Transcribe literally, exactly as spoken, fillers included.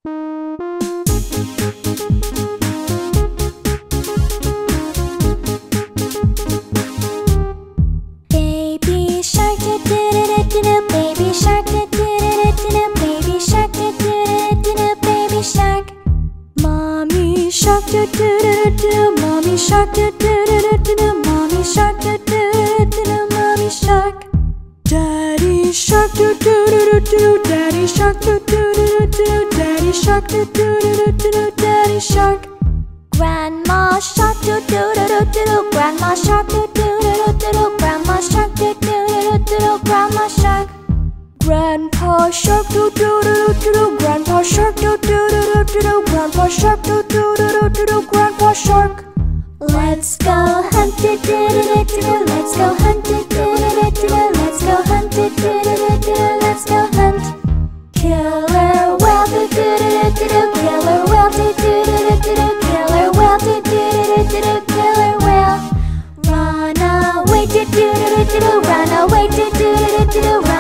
Baby shark do do do do do, baby shark do do do do do, baby shark do do do do, baby shark. Mommy shark do do do do, mommy shark do do do do, mommy shark do do do, mommy shark. Daddy shark do do do do, daddy shark do do do do, daddy shark do do do do, daddy shark. Grandma shark do do do do, grandma shark do do do do, grandma shark do do do do, grandma shark. Grandpa shark do do do do, grandpa shark do do do do, grandpa shark do do do do, grandpa shark. Let's go hunt do do do do, let's go hunt do do do do, let's go hunt do do do do, let's go hunt. Killer whale do do do do, killer whale do do do do, killer whale do do do do, killer whale. Run away do do do do, run away do do do do.